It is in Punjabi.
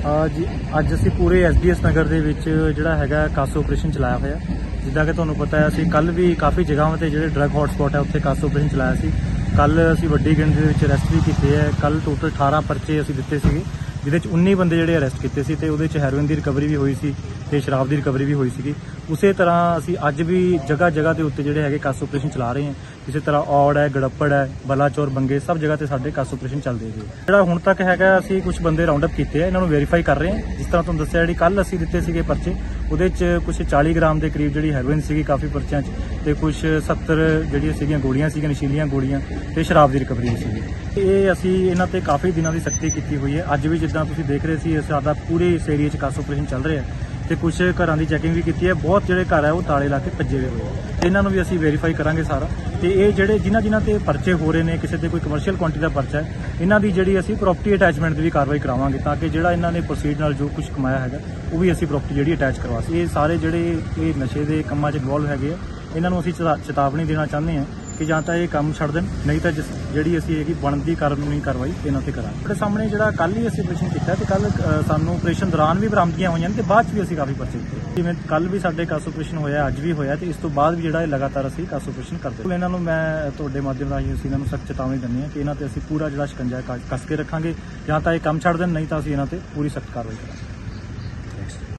जी अज असी पूरे SBS नगर ਦੇ ਵਿੱਚ ਜਿਹੜਾ ਹੈਗਾ ਕਾਸ ਆਪਰੇਸ਼ਨ ਚਲਾਇਆ ਹੋਇਆ। ਜਿੱਦਾਂ ਕਿ ਤੁਹਾਨੂੰ ਪਤਾ ਹੈ ਅਸੀਂ ਕੱਲ ਵੀ ਕਾਫੀ ਜਗ੍ਹਾਵਾਂ ਤੇ ਜਿਹੜੇ ਡਰੱਗ ਹੌਟਸਪੌਟ ਹੈ ਉੱਥੇ ਕਾਸ ਆਪਰੇਸ਼ਨ ਚਲਾਇਆ ਸੀ। ਕੱਲ ਅਸੀਂ ਵੱਡੀ ਗਿਣਤੀ ਦੇ ਵਿੱਚ ਅਰੈਸਟ ਵੀ ਕੀਤੇ ਹੈ। ਕੱਲ ਟੋਟਲ 18 ਪਰਚੇ ਅਸੀਂ ਦਿੱਤੇ ਸੀਗੇ, ਜਿਹਦੇ ਚ 19 ਬੰਦੇ ਜਿਹੜੇ ਅਰੈਸਟ ਕੀਤੇ ਸੀ ਤੇ ਉਹਦੇ ਚ ਹੈਰੋਇਨ ਦੀ ਰਿਕਵਰੀ ਵੀ ਹੋਈ ਸੀ ਤੇ ਸ਼ਰਾਬ ਦੀ ਰਿਕਵਰੀ ਵੀ ਹੋਈ ਸੀਗੀ। ਉਸੇ ਤਰ੍ਹਾਂ ਅਸੀਂ ਅੱਜ ਵੀ ਜਗ੍ਹਾ ਜਗ੍ਹਾ ਦੇ ਉੱਤੇ ਜਿਹੜੇ ਹੈਗੇ ਕਾਸ ਆਪਰੇਸ਼ਨ ਚਲਾ ਰਹੇ ਹਾਂ। ਇਸੇ ਤਰ੍ਹਾਂ ਔੜ ਹੈ, ਗੜੱਪੜ ਹੈ, ਬਲਾਚੌਰ, ਬੰਗੇ ਸਭ ਜਗ੍ਹਾ ਤੇ ਸਾਡੇ ਕਾਸ ਆਪਰੇਸ਼ਨ ਚੱਲਦੇ ਜੀ। ਜਿਹੜਾ ਹੁਣ ਤੱਕ ਹੈਗਾ ਅਸੀਂ ਕੁਝ ਬੰਦੇ ਰਾਉਂਡ ਅਪ ਕੀਤੇ ਆ, ਇਹਨਾਂ ਨੂੰ ਵੈਰੀਫਾਈ ਕਰ ਰਹੇ ਹਾਂ। ਜਿਸ ਤਰ੍ਹਾਂ ਤੁਹਾਨੂੰ ਦੱਸਿਆ ਜਿਹੜੀ ਕੱਲ ਅਸੀਂ ਦਿੱਤੇ ਸੀਗੇ ਪਰਚੇ, ਉਹਦੇ ਚ ਕੁਝ 40 ਗ੍ਰਾਮ ਦੇ ਕਰੀਬ ਜਿਹੜੀ ਹੈਰੋਇਨ ਸੀਗੀ ਕਾਫੀ ਪਰਚਿਆਂ 'ਚ, ਤੇ ਕੁਝ 70 ਜਿਹੜੀਆਂ ਸੀਗੀਆਂ ਗੋਲੀਆਂ ਸੀਗੀਆਂ, ਨਸ਼ੀਲੀਆਂ ਗੋਲੀਆਂ ਤੇ ਸ਼ਰਾਬ ਦੀ ਰਿਕਵਰੀ ਸੀਗੀ। ਇਹ ਅਸੀਂ ਇਹਨਾਂ ਤੇ ਕਾਫੀ ਦਿਨਾਂ ਦੀ ਸਖਤੀ ਕੀਤੀ ਹੋਈ ਹੈ। ਅੱਜ ਵੀ ਜਿੱਦਾਂ ਤੁਸੀਂ ਦੇਖ ਰਹੇ ਸੀ ਸਾਡਾ ਪੂਰੇ ਇਸ ਏਰੀਏ 'ਚ ਕਾਸ ਆਪਰੇਸ਼ਨ ਚੱਲ ਰਿਹਾ ਤੇ ਕੁਝ ਘਰਾਂ ਦੀ ਚੈਕਿੰਗ ਵੀ ਕੀਤੀ ਹੈ। ਬਹੁਤ ਜਿਹੜੇ ਘਰ ਹੈ ਉਹ ਤਾਲੇ ਲਾ ਕੇ ਭੱਜੇ ਹੋਏ ਆ, ਇਹਨਾਂ ਨੂੰ ਵੀ ਅਸੀਂ ਵੈਰੀਫਾਈ ਕਰਾਂਗੇ ਸਾਰਾ। ਤੇ ਇਹ ਜਿਹੜੇ ਜਿਨ੍ਹਾਂ ਤੇ ਪਰਚੇ ਹੋ ਰਹੇ ਨੇ, ਕਿਸੇ ਤੇ ਕੋਈ ਕਮਰਸ਼ੀਅਲ ਕੁਆਂਟੀਟੀ ਦਾ ਪਰਚਾ ਹੈ, ਇਹਨਾਂ ਦੀ ਜਿਹੜੀ ਅਸੀਂ ਪ੍ਰੋਪਰਟੀ ਅਟੈਚਮੈਂਟ ਦੀ ਵੀ ਕਾਰਵਾਈ ਕਰਾਵਾਂਗੇ, ਤਾਂ ਕਿ ਜਿਹੜਾ ਇਹਨਾਂ ਨੇ ਪ੍ਰੋਸੀਡ ਨਾਲ ਜੋ ਕੁਝ ਕਮਾਇਆ ਹੈਗਾ ਉਹ ਵੀ ਅਸੀਂ ਪ੍ਰੋਪਰਟੀ ਜਿਹੜੀ ਅਟੈਚ ਕਰਵਾ ਸੀ। ਇਹ ਸਾਰੇ ਜਿਹੜੇ ਇਹ ਨਸ਼ੇ ਦੇ ਕੰਮਾਂ 'ਚ ਇਨਵੋਲਵ ਹੈਗੇ ਆ, ਇਹਨਾਂ ਨੂੰ ਅਸੀਂ ਚੇਤਾਵਨੀ ਦੇਣਾ ਚਾਹੁੰਦੇ ਹਾਂ ਕਿ ਜਾਂ ਤਾਂ ਇਹ ਕੰਮ ਛੱਡ ਦੇਣ, ਨਹੀਂ ਤਾਂ ਜਿਹੜੀ ਅਸੀਂ ਹੈਗੀ ਬਣਦੀ ਕਾਨੂੰਨੀ ਕਾਰਵਾਈ ਇਹਨਾਂ ਤੇ ਕਰਾਂਗੇ। ਸਾਡੇ ਸਾਹਮਣੇ ਜਿਹੜਾ ਕੱਲ ਹੀ ਅਸੀਂ ਆਪਰੇਸ਼ਨ ਕੀਤਾ ਤੇ ਕੱਲ ਸਾਨੂੰ ਆਪਰੇਸ਼ਨ ਦੌਰਾਨ ਵੀ ਬਰਾਮਦਗੀਆਂ ਹੋਈਆਂ ਨੇ ਤੇ ਬਾਅਦ 'ਚ ਵੀ ਅਸੀਂ ਕਾਫੀ ਪਰਚੇ ਕੀਤੇ। ਜਿਵੇਂ ਕੱਲ ਵੀ ਸਾਡੇ ਕਾਸ ਆਪਰੇਸ਼ਨ ਹੋਇਆ, ਅੱਜ ਵੀ ਹੋਇਆ, ਤੇ ਇਸ ਤੋਂ ਬਾਅਦ ਵੀ ਜਿਹੜਾ ਲਗਾਤਾਰ ਅਸੀਂ ਕਾਸ ਆਪਰੇਸ਼ਨ ਕਰਦੇ। ਇਹਨਾਂ ਨੂੰ ਮੈਂ ਤੁਹਾਡੇ ਮਾਧਿਅਮ ਰਾਹੀਂ ਅਸੀਂ ਇਹਨਾਂ ਨੂੰ ਸਖਤ ਚੇਤਾਵਨੀ ਦਿੰਦੇ ਹਾਂ ਕਿ ਇਹਨਾਂ ਤੇ ਅਸੀਂ ਪੂਰਾ ਜਿਹੜਾ ਸ਼ਿਕੰਜਾ ਕੱਸ ਕੇ ਰੱਖਾਂਗੇ। ਜਾਂ ਤਾਂ ਇਹ ਕੰਮ ਛੱਡ ਦੇਣ, ਨਹੀਂ ਤਾਂ ਅਸੀਂ ਇਹਨਾਂ ਤੇ ਪੂਰੀ ਸਖਤ ਕਾਰਵਾਈ ਕਰਾਂਗੇ।